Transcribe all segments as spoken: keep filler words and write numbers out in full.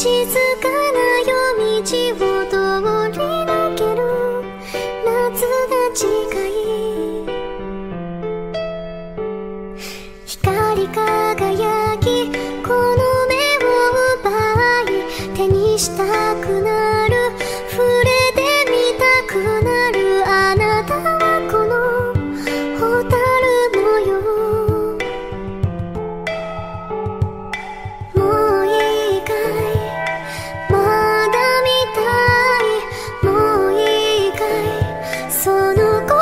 静かな夜道を通り抜ける夏が近い。光り輝きこの目を奪い手にしたくなる触れてみたくなるあなたはこのホタルのよう。もういいかいまだ見たいもういいかいその心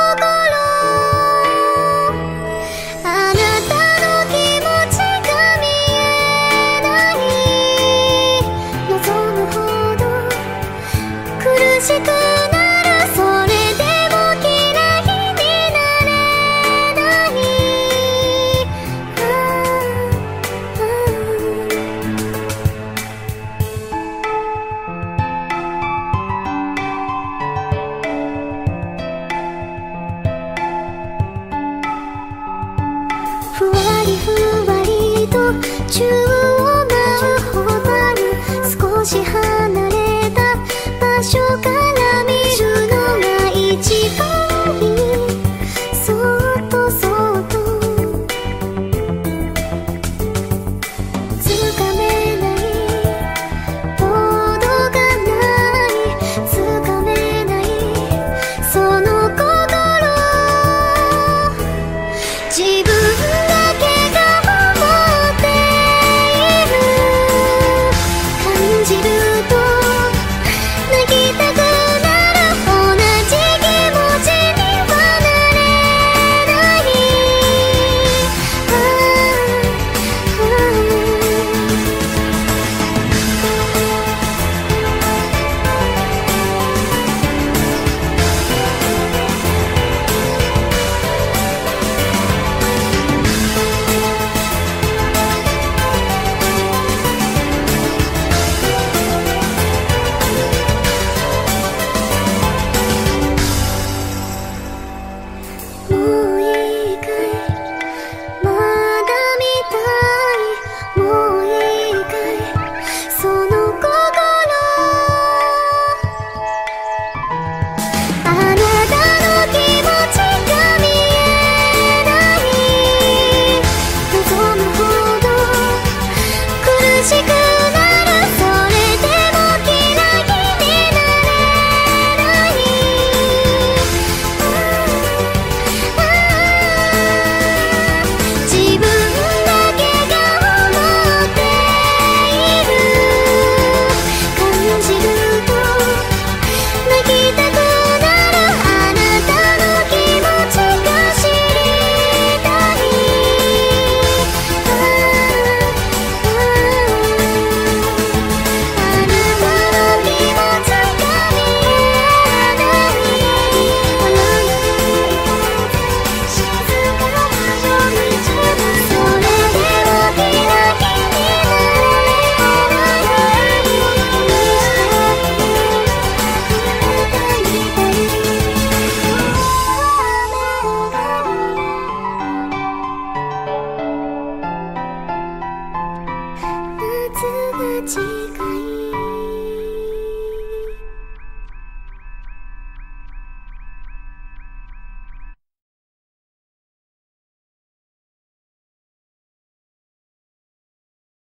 あなたの気持ちが見えない望むほど苦しくなるそれでも嫌いになれないああふわりふわりと宙